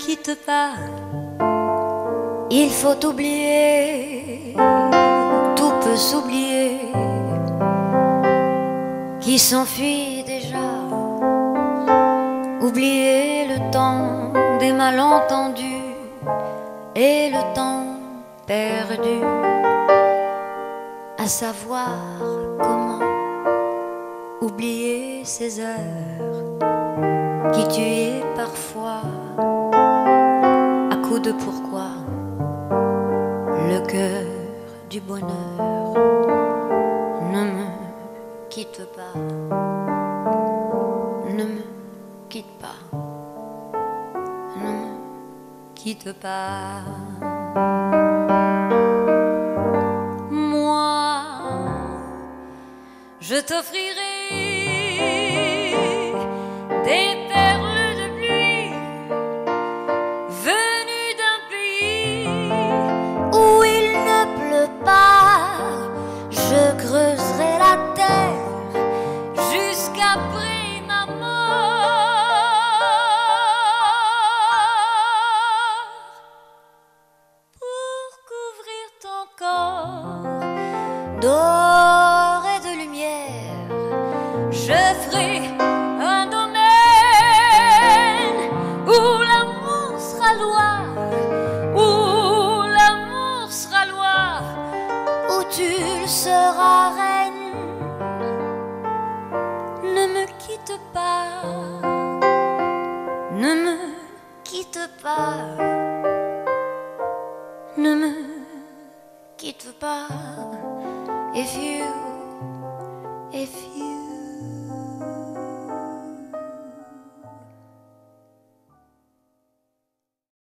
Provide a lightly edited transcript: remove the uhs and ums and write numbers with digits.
quitte pas, il faut oublier, tout peut s'oublier, qui s'enfuit déjà. Oublier le temps des malentendus et le temps perdu, à savoir comment oublier ces heures qui tuaient parfois à coups de pourquoi le cœur du bonheur. Ne me quitte pas, ne me quitte pas, ne me quitte pas. Moi, je t'offrirai des perles de pluie venues d'un pays où il ne pleut pas. Je creuserai la terre jusqu'après ma mort pour couvrir ton corps d'or et de lumière. Je ferai un domaine où l'amour sera loi, où l'amour sera loi, où tu seras reine. Ne me quitte pas, ne me quitte pas, ne me quitte pas. If you